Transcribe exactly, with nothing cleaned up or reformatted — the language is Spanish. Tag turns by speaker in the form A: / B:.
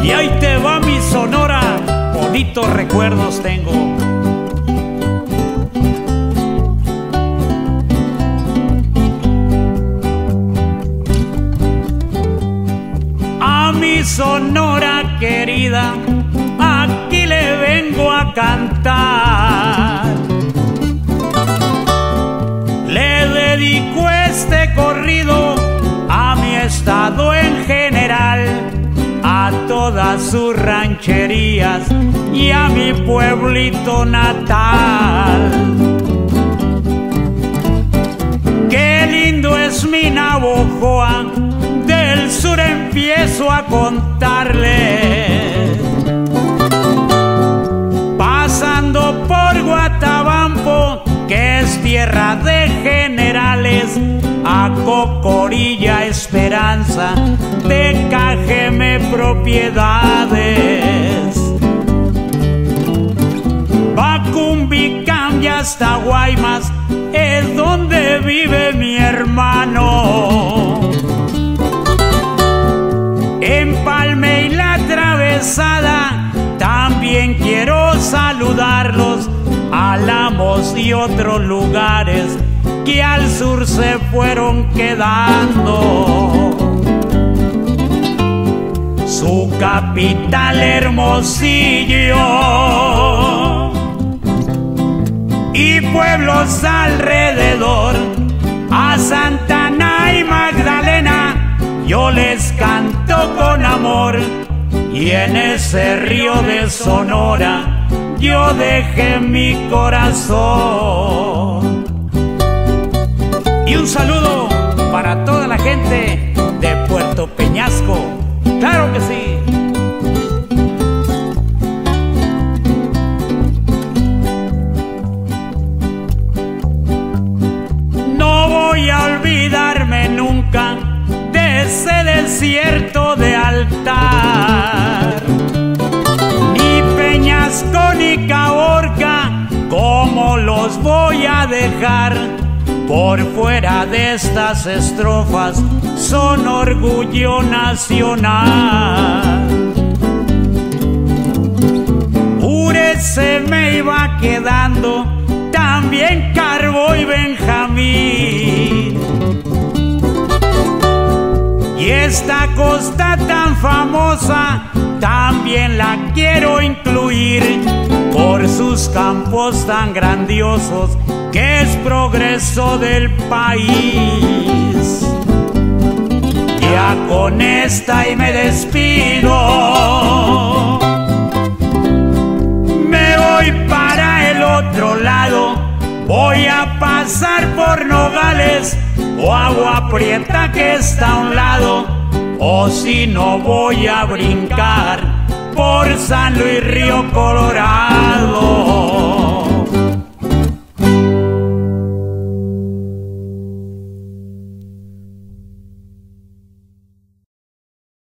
A: Y ahí te va mi Sonora, bonitos recuerdos tengo. A mi Sonora querida, aquí le vengo a cantar. Le dedico este corrido a mi estado en general, a todas sus rancherías y a mi pueblito natal. Qué lindo es mi Navojoa, del sur empiezo a contarle. Pasando por Guatabampo, que es tierra de generales, a Cocorilla, Esperanza, de Cajeme, Propiedades. Bacumbicán y hasta Guaymas es donde vive mi hermano. Empalme y La Atravesada también quiero saludarlos, Álamos y otros lugares que al sur se fueron quedando. Su capital Hermosillo y pueblos alrededor, a Santa Ana y Magdalena yo les canto con amor. Y en ese río de Sonora yo dejé mi corazón. Y un saludo para toda la gente de Puerto Peñasco, claro que sí. No voy a olvidarme nunca de ese desierto de altar, ni Peñasco ni Caborca, ¿cómo los voy a dejar? Por fuera de estas estrofas son orgullo nacional. Ure se me iba quedando, también Carbo y Benjamín. Y esta costa tan famosa también la quiero incluir, por sus campos tan grandiosos que es progreso del país. Ya con esta y me despido, me voy para el otro lado, voy a pasar por Nogales o Agua Prieta que está a un lado, o si no voy a brincar por San Luis Río Colorado.